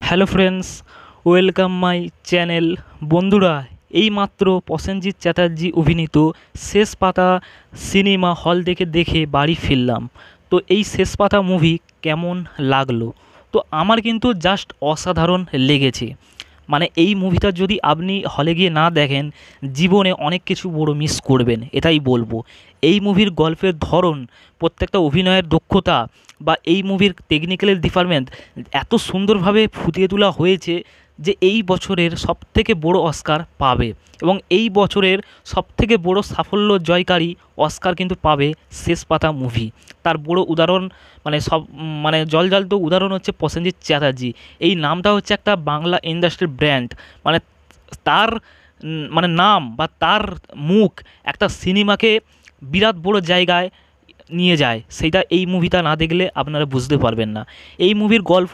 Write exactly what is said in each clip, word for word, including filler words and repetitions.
Hello friends, welcome my channel. বন্ধুরা, এইমাত্র প্রসেনজিৎ চ্যাটার্জি অভিনীত শেষ পাতা সিনেমা হল থেকে দেখে বাড়ি ফিরলাম। তো এই শেষ পাতা মুভি কেমন লাগলো? তো আমার কিন্তু জাস্ট অসাধারণ লেগেছে। মানে এই মুভিটা যদি আপনি হলে গিয়ে না দেখেন, জীবনে অনেক কিছু বড় মিস করবেন, এটাই বলবো। এই মুভির গল্পের ধরন, প্রত্যেকটা অভিনয়ের দক্ষতা বা এই মুভির টেকনিক্যালের ডিপার্টমেন্ট এত সুন্দরভাবে ফুটিয়ে তোলা হয়েছে যে এই বছরের সবথেকে বড় অস্কার পাবে। এবং এই বছরের সবথেকে বড় সাফল্য জয়কারী অস্কার কিন্তু পাবে শেষ পাতা মুভি। তার বড় উদাহরণ, মানে সব মানে জলজান্ত উদাহরণ হচ্ছে প্রসেনজিৎ চ্যাটার্জি। এই নামটা হচ্ছে একটা বাংলা ইন্ডাস্ট্রির ব্র্যান্ড। মানে তার উম, মানে নাম বা তার মুখ একটা সিনেমাকে বিরাট বড় জায়গায় নিয়ে যায়, সেইটা এই মুভিটা না দেখলে আপনারা বুঝতে পারবেন না। এই মুভির গল্প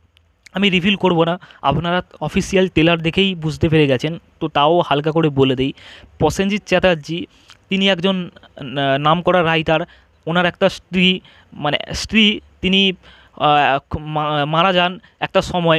আমি রিভিল করব না, আপনারা অফিসিয়াল ট্রেলার দেখেই বুঝতে পেরে গেছেন। তো তাও হালকা করে বলে দিই। প্রসেনজিৎ চ্যাটার্জি তিনি একজন না- নামকরা রাইটার। ওনার একটা স্ত্রী, মানে স্ত্রী তিনি আহ, মা- মারা যান একটা সময়।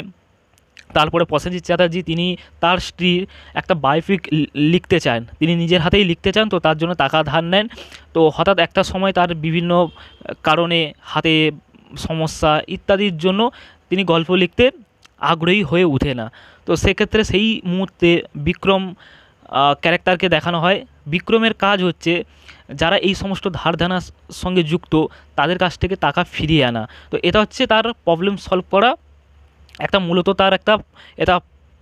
তারপরে প্রসেনজিৎ চ্যাটার্জি তিনি তার স্ত্রীর একটা বায়োপিক লিখতে চান, তিনি নিজের হাতেই লিখতে চান। তো তার জন্য টাকা ধার নেন। তো হঠাৎ একটা সময় তার বিভিন্ন কারণে, হাতে সমস্যা ইত্যাদির জন্য তিনি গল্প লিখতে আগ্রহী হয়ে ওঠে না। তো সেক্ষেত্রে সেই মুহূর্তে বিক্রম ক্যারেক্টারকে দেখানো হয়। বিক্রমের কাজ হচ্ছে যারা এই সমস্ত ধার দেনার সঙ্গে যুক্ত তাদের কাছ থেকে টাকা ফিরিয়ে আনা। তো এটা হচ্ছে তার প্রবলেম সলভ করা, একটা মূলত তার একটা এটা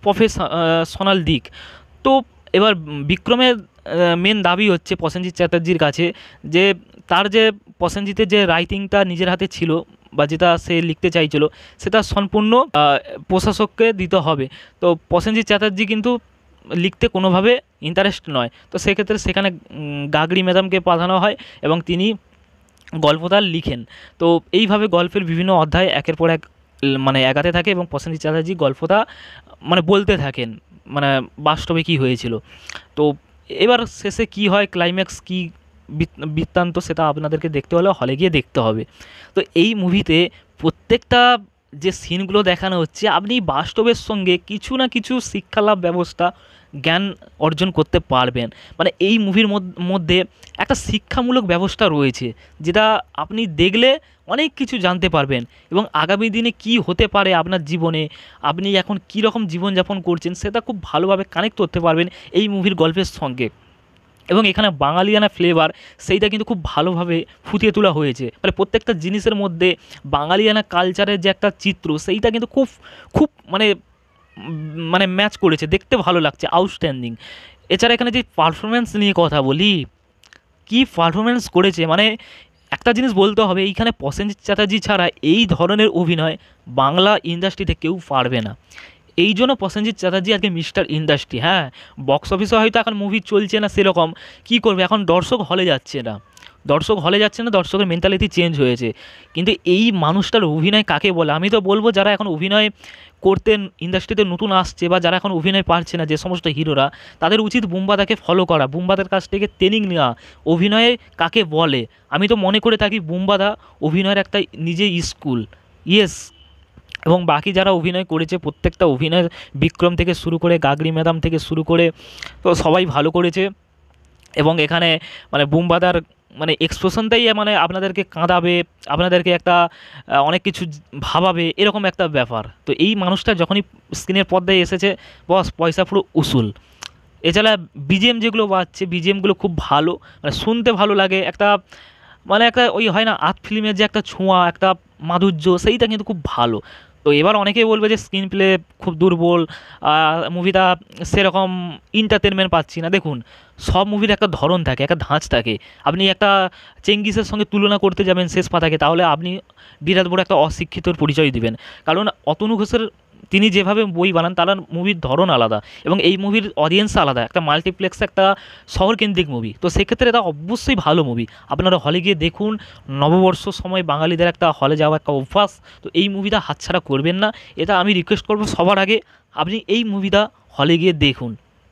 প্রফেশনাল দিক। তো এবার বিক্রমের মেন দাবি হচ্ছে প্রসেনজিৎ চ্যাটার্জির কাছে যে তার যে প্রসেনজিতের যে রাইটিংটা নিজের হাতে ছিল বা যেটা সে লিখতে চাইছিল, সেটা সম্পূর্ণ আহ, প্রশাসককে দিতে হবে। তো প্রসেনজিৎ চ্যাটার্জি কিন্তু লিখতে কোনোভাবে ইন্টারেস্ট নয়। তো সেক্ষেত্রে সেখানে উম, গাগরি ম্যাডামকে পাঠানো হয় এবং তিনি গল্পটা লিখেন। তো এইভাবে গল্পের বিভিন্ন অধ্যায় একের পর এক ল- মানে এগাতে থাকে এবং প্রসেনজিৎ চ্যাটার্জি গল্পটা মানে বলতে থাকেন, মানে বাস্তবে কী হয়েছিল। তো এবার শেষে কি হয়, ক্লাইম্যাক্স কী বৃত্তান্ত, সেটা আপনাদেরকে দেখতে হলে হলে গিয়ে দেখতে হবে। তো এই মুভিতে প্রত্যেকটা যে সিনগুলো দেখানো হচ্ছে, আপনি বাস্তবের সঙ্গে কিছু না কিছু শিক্ষালাভ ব্যবস্থা, জ্ঞান অর্জন করতে পারবেন। মানে এই মুভির মধ্যে একটা শিক্ষামূলক ব্যবস্থা রয়েছে, যেটা আপনি দেখলে অনেক কিছু জানতে পারবেন এবং আগামী দিনে কি হতে পারে আপনার জীবনে, আপনি এখন কী রকম জীবনযাপন করছেন, সেটা খুব ভালোভাবে কানেক্ট করতে পারবেন এই মুভির গল্পের সঙ্গে। এবং এখানে বাঙালিয়ানা ফ্লেভার, সেইটা কিন্তু খুব ভালোভাবে ফুটিয়ে তোলা হয়েছে। মানে প্রত্যেকটা জিনিসের মধ্যে বাঙালিয়ানা কালচারের যে একটা চিত্র, সেইটা কিন্তু খুব খুব মানে উম, মানে ম্যাচ করেছে, দেখতে ভালো লাগছে, আউটস্ট্যান্ডিং। এছাড়া এখানে যে পারফরমেন্স নিয়ে কথা বলি, কি পারফরমেন্স করেছে, মানে একটা জিনিস বলতে হবে, এইখানে প্রসেনজিৎ চ্যাটার্জি ছাড়া এই ধরনের অভিনয় বাংলা ইন্ডাস্ট্রিতে কেউ পারবে না। এই জন্য প্রসেনজিৎ চ্যাটার্জি আজকে মিস্টার ইন্ডাস্ট্রি। হ্যাঁ, বক্স অফিসে হয়তো এখন মুভি চলছে না সেরকম, কী করবে, এখন দর্শক হলে যাচ্ছে না, দর্শক হলে যাচ্ছে না, দর্শকের মেন্টালিটি চেঞ্জ হয়েছে। কিন্তু এই মানুষটার অভিনয় কাকে বলে? আমি তো বলবো যারা এখন অভিনয় করতে ইন্ডাস্ট্রিতে নতুন আসছে বা যারা এখন অভিনয় পারছে না, যে সমস্ত হিরোরা, তাদের উচিত বুম্বাদাকে ফলো করা, বুম্বাদার কাছ থেকে ট্রেনিং নেওয়া, অভিনয়ে কাকে বলে। আমি তো মনে করে থাকি বুম্বাদা অভিনয়ের একটা নিজে স্কুল। ইয়েস। এবং বাকি যারা অভিনয় করেছে প্রত্যেকটা অভিনয়, বিক্রম থেকে শুরু করে গাগরি ম্যাডাম থেকে শুরু করে, তো সবাই ভালো করেছে। এবং এখানে মানে বুমবাদার মানে এক্সপ্রেশনটাই মানে আপনাদেরকে কাঁদাবে, আপনাদেরকে একটা আহ, অনেক কিছু জ- ভাবাবে, এরকম একটা ব্যাপার। তো এই মানুষটা যখনই স্ক্রিনের পর্দায় এসেছে, বস পয়সা পুরো উসুল। এছাড়া বিজিএম যেগুলো বাজছে, বিজিএমগুলো খুব ভালো, মানে শুনতে ভালো লাগে, একটা মানে একটা ওই হয় না আর্ট ফিল্মের যে একটা ছোঁয়া, একটা মাধুর্য, সেইটা কিন্তু খুব ভালো। তো এবার অনেকেই বলবে যে স্ক্রিন প্লে খুব দুর্বল, মুভিটা সেরকম এন্টারটেনমেন্ট পাচ্ছি না। দেখুন, সব মুভির একটা ধরন থাকে, একটা ধাঁচ থাকে। আপনি একটা চেঙ্গিসের সঙ্গে তুলনা করতে যাবেন শেষ পাতাকে, তাহলে আপনি বিরাট বড় একটা অশিক্ষিতর পরিচয় দিবেন। কারণ অতনু ঘোষের তিনি যেভাবে বই বানান, তার মুভির ধরন আলাদা এবং এই মুভির অডিয়েন্স আলাদা, একটা মাল্টিপ্লেক্স, একটা শহরকেন্দ্রিক মুভি। তো সেক্ষেত্রে এটা অবশ্যই ভালো মুভি, আপনারা হলে গিয়ে দেখুন। নববর্ষ সময় বাঙালিদের একটা হলে যাওয়া একটা অভ্যাস, তো এই মুভিটা হাতছাড়া করবেন না। এটা আমি রিকোয়েস্ট করবো সবার আগে, আপনি এই মুভিটা হলে গিয়ে দেখুন।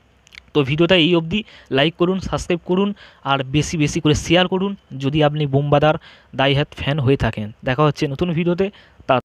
তো ভিডিওটা এই অবধি, লাইক করুন, সাবস্ক্রাইব করুন আর বেশি বেশি করে শেয়ার করুন যদি আপনি বোমবাদার দাই হ্যাত ফ্যান হয়ে থাকেন। দেখা হচ্ছে নতুন ভিডিওতে।